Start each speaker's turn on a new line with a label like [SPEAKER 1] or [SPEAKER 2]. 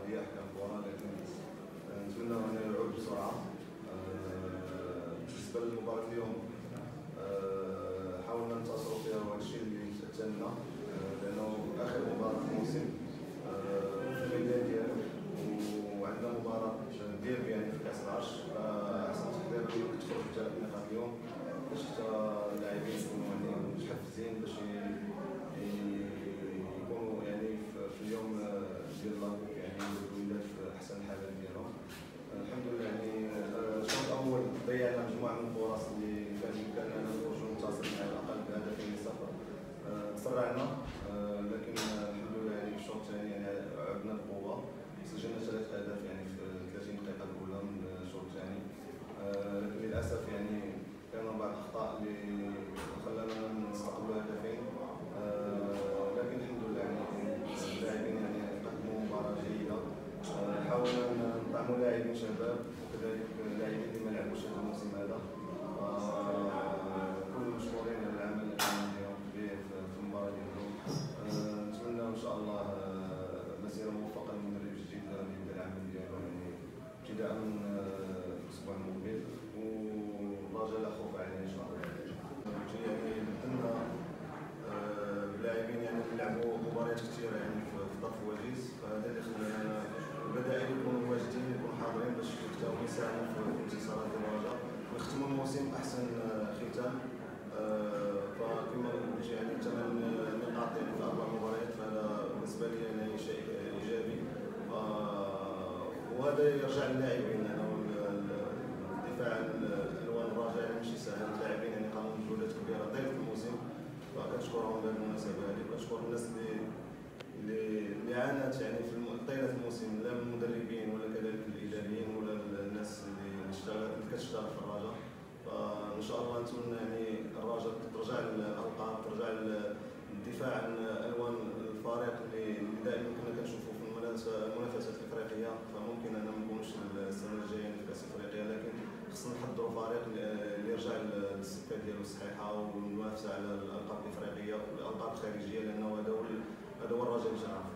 [SPEAKER 1] هي احكام كره، لكن نتمنى ان يعود بسرعه. بالنسبه للمباراه اليوم حاولنا ننتصروا فيها، وهذا الشيء اللي تأتمنا، لانه اخر مباراه في الموسم في الميدان ديالو، وعندنا مباراه ديربي يعني في كاس العرش، فاحسن تقدير انك تخرج بثلاث نقاط اليوم باش حتى اللاعبين يكونوا يعني متحفزين باش يكونوا يعني في اليوم ديال لاكوب يعني الولاد في احسن الحالات ديالهم. الحمد لله يعني الشوط الاول ضيعنا مجموعه من الفرص اللي كان يمكننا نخرجوا منتصرين على الاقل بهدفين لصفر. تسرعنا، لكن الحمد لله يعني في الشوط الثاني يعني عدنا بقوه، سجلنا 3 اهداف يعني في 30 دقيقه الاولى من الشوط الثاني. لكن للاسف يعني كانوا بعض الاخطاء اللي خلانا نستقبلوا هدفين، لكن الحمد لله يعني اللاعبين يعني قدموا مباراه جيده. حاولنا نطعموا لاعبين شباب وكذلك لاعبين اللي ما لعبوش هذا الموسم هذا، كل مشكورين على العمل اللي كانوا يديروا في المباراه ديالهم. نتمنى ان شاء الله مسيره موفقه للمدرب الجديد اللي يبدا العمل ديالو يعني ابتداء من الاسبوع المقبل، والرجاء لا خوف عليه ان شاء الله. يعني بدلنا اللاعبين يعني لعبوا مباريات كثيره يعني في ظرف وجيز، فهذا اللي خلانا البدائل يكونوا واجدين، يكونوا حاضرين باش حتى هما يساهموا في انتصارات الرجاء ونختموا الموسم احسن ختام. فكما قلت يعني 8 نقاط يعني في 4 مباريات، فهذا بالنسبه لي يعني شيء ايجابي، وهذا يرجع للاعبين لانه الدفاع الالوان الرجاء ماشي سهل. اللاعبين يعني قاموا بمجهودات كبيره طيله الموسم، فكنشكرهم بهذه المناسبه هذه. كنشكر الناس اللي عانت يعني في طيله الموسم، لا من المدربين ولا كذلك الاداريين ولا الناس اللي كتشتغل في الرجاء. فان شاء الله نتمنى يعني الرجاء ترجع للالقاب، ترجع للدفاع عن الوان الفريق اللي دائما كنا كنشوفوا في المنافسات الافريقيه. فممكن انا ما نكونوش السنه الجايه في كاس افريقيا، لكن خصنا نحضروا فريق اللي يرجع للسكه ديالو الصحيحه والمنافسه على الالقاب الافريقيه والالقاب الخارجيه، لانه هذا هو الرجاء اللي